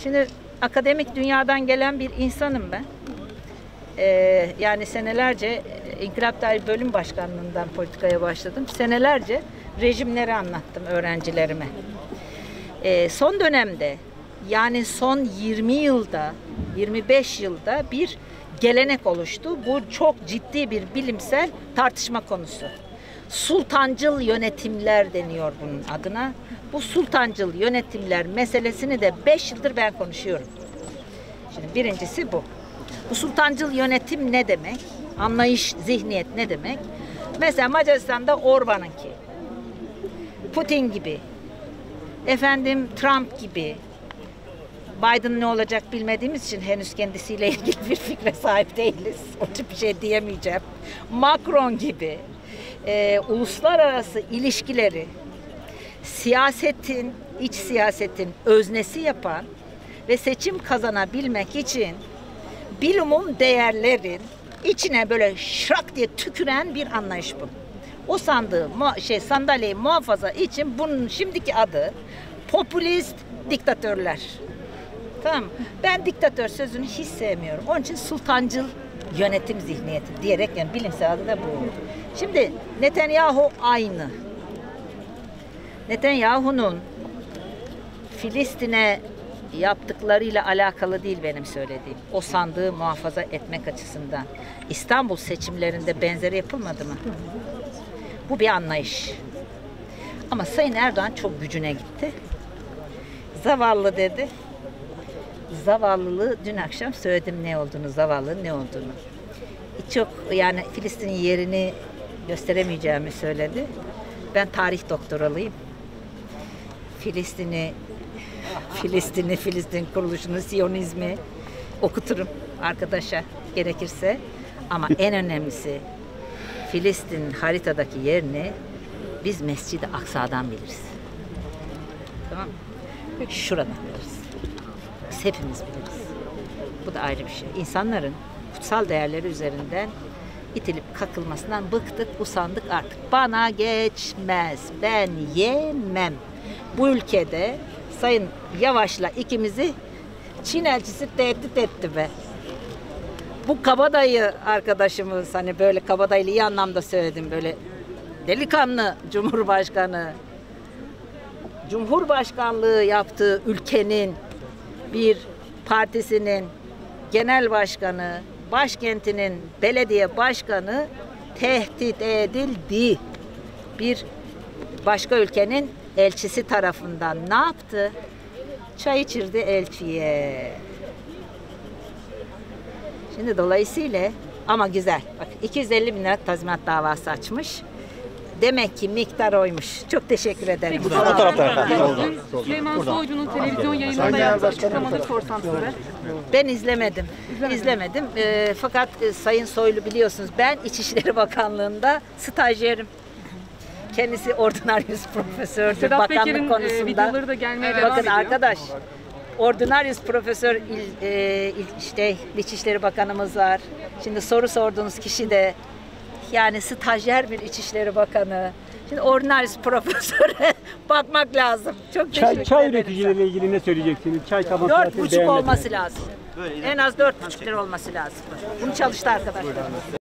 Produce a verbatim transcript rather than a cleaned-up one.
Şimdi akademik dünyadan gelen bir insanım ben. Ee, yani senelerce İnkılap Dair Bölüm Başkanlığından politikaya başladım. Senelerce rejimleri anlattım öğrencilerime. Ee, son dönemde, yani son yirmi yılda, yirmi beş yılda bir gelenek oluştu. Bu çok ciddi bir bilimsel tartışma konusu. Sultancıl yönetimler deniyor bunun adına. Bu sultancıl yönetimler meselesini de beş yıldır ben konuşuyorum. Şimdi birincisi bu. Bu sultancıl yönetim ne demek? Anlayış, zihniyet ne demek? Mesela Macaristan'da Orban'ınki, Putin gibi, efendim Trump gibi, Biden ne olacak bilmediğimiz için henüz kendisiyle ilgili bir fikre sahip değiliz. O tip bir şey diyemeyeceğim. Macron gibi e, uluslararası ilişkileri siyasetin, iç siyasetin öznesi yapan ve seçim kazanabilmek için bilumum değerlerin içine böyle şrak diye tüküren bir anlayış bu. O sandığı, şey sandalyeyi muhafaza için bunun şimdiki adı popülist diktatörler. Tamam. Ben diktatör sözünü hiç sevmiyorum. Onun için sultancıl yönetim zihniyeti diyerek, yani bilimsel adı da bu. Şimdi Netanyahu aynı. Netanyahu'nun Filistin'e yaptıklarıyla alakalı değil benim söylediğim. O sandığı muhafaza etmek açısından. İstanbul seçimlerinde benzeri yapılmadı mı? Bu bir anlayış. Ama Sayın Erdoğan çok gücüne gitti. Zavallı dedi. Zavallılığı dün akşam söyledim ne olduğunu, zavallının ne olduğunu. Çok, yani Filistin'in yerini gösteremeyeceğimi söyledi. Ben tarih doktoralıyım. Filistin'i, Filistin'i, Filistin kuruluşunu, Siyonizmi okuturum arkadaşa gerekirse. Ama en önemlisi Filistin haritadaki yerini biz Mescid-i Aksa'dan biliriz. Tamam mı? Şuradan biliriz. Biz hepimiz biliriz. Bu da ayrı bir şey. İnsanların kutsal değerleri üzerinden itilip kakılmasından bıktık, usandık artık. Bana geçmez, ben yemem. Bu ülkede Sayın Yavaş'la ikimizi Çin elçisi tehdit etti be. Bu kabadayı arkadaşımız, hani böyle kabadayılı iyi anlamda söyledim, böyle delikanlı Cumhurbaşkanı, Cumhurbaşkanlığı yaptığı ülkenin bir partisinin genel başkanı, başkentinin belediye başkanı tehdit edildi. Bir başka ülkenin elçisi tarafından ne yaptı? Çay içirdi elçiye. Şimdi dolayısıyla ama güzel. Bak iki yüz elli bin lira tazminat davası açmış. Demek ki miktar oymuş. Çok teşekkür ederim. Peki, o tarafta. Süleyman Soylu'nun televizyon yayınında yaptığı açıklamaları sorsam sonra. Ben izlemedim. İzlemedim. E, fakat e, Sayın Soylu biliyorsunuz, ben İçişleri Bakanlığı'nda stajyerim. Kendisi ordinaryus profesördür Sedat bakanlık Peker'in konusunda. E, videoları da gelmeye Evet. devam Bakın ediyor. arkadaş, ordinaryus profesör il, e, il, işte İçişleri Bakanımız var. Şimdi soru sorduğunuz kişi de yani stajyer bir İçişleri Bakanı. Şimdi ordinaryus profesöre bakmak lazım. Çok Çay, teşekkür çay ederim. üreticileriyle ilgili ne söyleyeceksiniz? Çay kabak Dört fiyatını buçuk beğenmediniz. olması lazım. En az dört buçuk lira olması lazım. Bunu çalıştı arkadaşlar.